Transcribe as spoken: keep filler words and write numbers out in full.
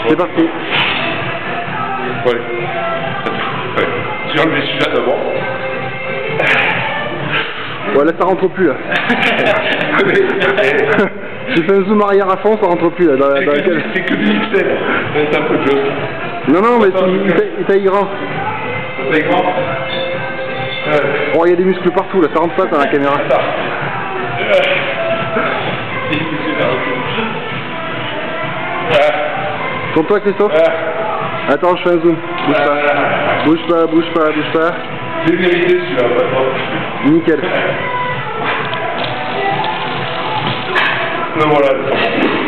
C'est parti. Ouais. Ouais. J'ai enlevé celui-là d'abord. Ouais, là ça rentre plus là. J'ai fait un zoom arrière à fond, ça rentre plus là. Dans, dans laquelle... C'est que du pixel. C'est un peu de joke. Non, non, mais il taille grand. Ça taille grand. Oh, il y a des muscles partout là, ça rentre pas dans la caméra. Comme toi, Christophe. Attends, je fais un zoom. Bouge pas. Bouge pas, bouge pas, bouge pas. J'ai mérité celui-là, pas nickel. Le voilà.